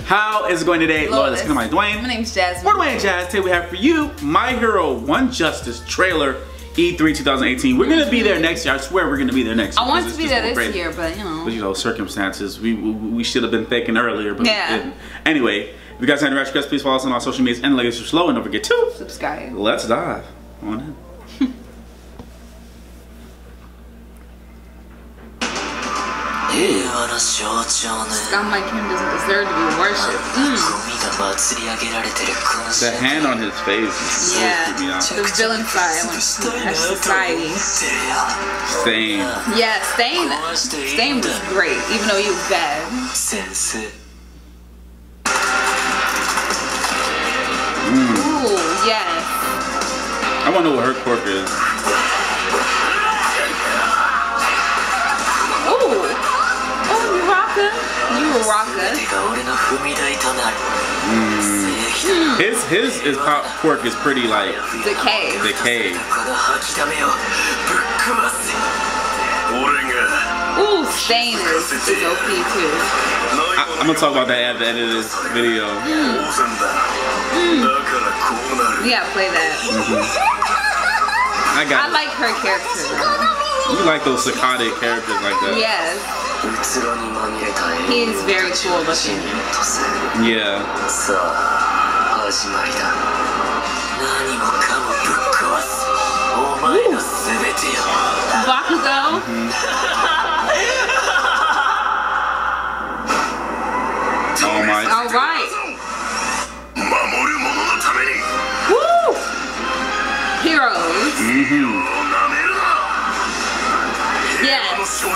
How is it going today? Lord, let's come on, Dwayne. My name's Jasmine. We're Dwayne and Jazz. Today we have for you My Hero One Justice trailer E3 2018. We're gonna be there next year. I swear we're gonna be there next year. I wanted to be there this year, but you know. Circumstances. We should have been thinking earlier, but yeah. we didn't. Anyway, if you guys have any requests, please follow us on our social medias and Legacy Slow, and don't forget to subscribe. Let's dive on in. Scott Mike Kim doesn't deserve to be worshipped. The hand on his face is so creepy out. The villain side, that's society. Stain. Yeah, Stain was great, even though he was bad. Ooh, yes. I want to know what her quirk is. You a rocker. His quirk is pretty like decay. Ooh, Stain is OP too. I'm gonna talk about that at the end of this video. Yeah, play that. I like her character. You like those psychotic characters like that? Yes. He's very cool looking. Yeah. Bakugo. Oh my. All right. Woo! Heroes. Yes.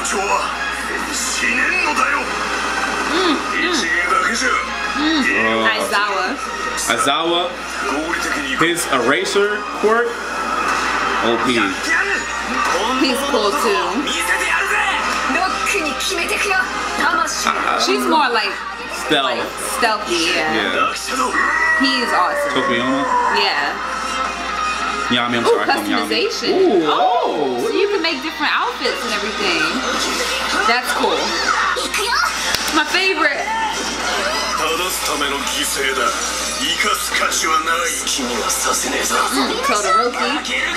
Aizawa. His eraser quirk. OP. He's cool too. She's more like stealthy, yeah. He's awesome. Tokiyama? Yeah. Yami, I'm sorry. Ooh, customization. Ooh, oh, so you can make different outfits and everything. That's cool. My favorite. Todoroki.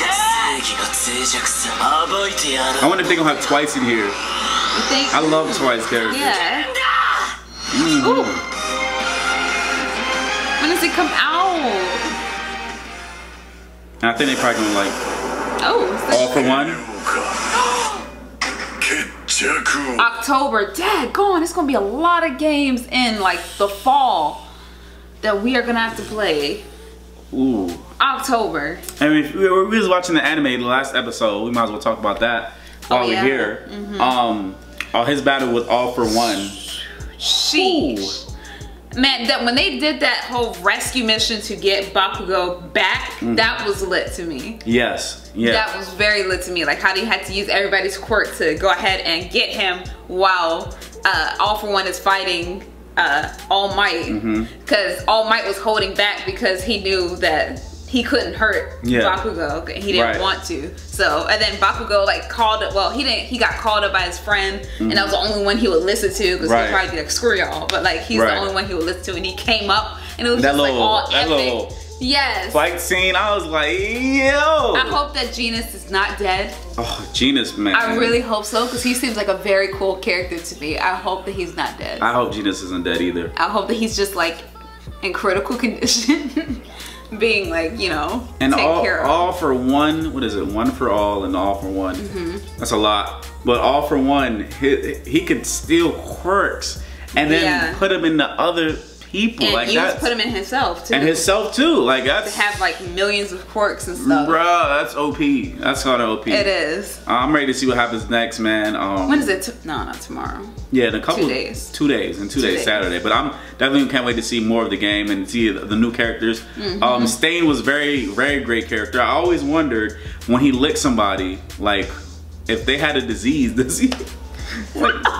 I wonder if they're gonna have Twice in here. You think? I love Twice characters. Yeah. Ooh. When does it come out? I think they probably gonna like All for One. October, daggone, it's gonna be a lot of games in like the fall that we are gonna have to play. Ooh. October. I mean, we was watching the anime the last episode. We might as well talk about that while we're here. His battle with All for One. Sheesh. Man, when they did that whole rescue mission to get Bakugo back, that was lit to me. Yes, yeah. That was very lit to me. Like how they had to use everybody's quirk to go ahead and get him while All for One is fighting All Might. Because All Might was holding back because he knew that he couldn't hurt Bakugo. He didn't want to. So, and then Bakugo like called it, well, he got called up by his friend, and that was the only one he would listen to, because he'd probably be like, screw y'all. But like, he's the only one he would listen to, and he came up, and it was just like all epic. Yes. Fight scene, I was like, yo. I hope that Genis is not dead. Oh, Genis, man. I really hope so, because he seems like a very cool character to me. I hope that he's not dead. I hope Genis isn't dead either. I hope that he's just like in critical condition. Being like, you know, and care of. All for One, what is it? One for All and All for One. That's a lot. But All for One, he could steal quirks and then put them in the other people. And like that. Put him in himself too. And himself too. Like that's. To have like millions of quirks and stuff. Bruh, that's OP. That's kind of OP. It is. I'm ready to see what happens next, man. When is it? No, not tomorrow. Yeah, in a couple 2 days. 2 days, and 2 days Saturday. But I'm definitely can't wait to see more of the game and see the new characters. Stain was very great character. I always wondered when he licked somebody, like if they had a disease, does he? Like,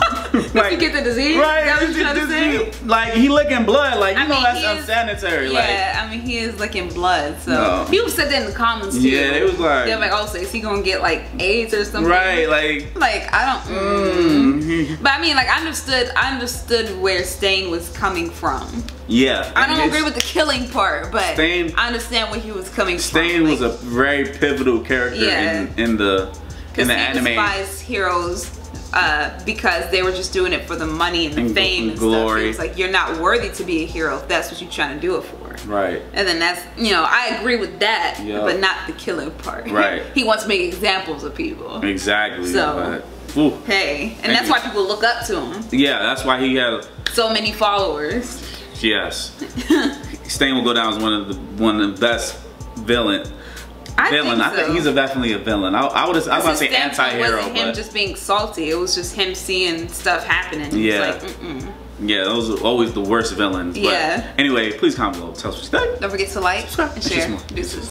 Like, you get the disease? Right, Is that what you're trying to say? Like, he licking blood. Like, you know that's is, unsanitary. Yeah, like, I mean, he is licking blood. So people said that in the comments too. Yeah, it was like, they're like, oh, so is he gonna get like AIDS or something? Right, like I don't. But I mean, like, I understood where Stain was coming from. Yeah, I don't agree with the killing part, but Stain, I understand where he was coming from. Stain was a very pivotal character in the anime. He despised heroes because they were just doing it for the money and the fame and glory. stuff. It was like, you're not worthy to be a hero if that's what you're trying to do it for. Right. And then that's, I agree with that, but not the killing part. Right. He wants to make examples of people. Exactly. So, hey, and that's why people look up to him. Yeah, that's why he had so many followers. Yes. Stain will go down as one of the best villain. I think he's definitely a villain. I was about to say anti-hero, wasn't him just being salty. It was just him seeing stuff happening. Yeah. He was like, yeah, those are always the worst villains. Yeah. But anyway, please comment below. Tell us what you think. Don't forget to like and share. Deuces.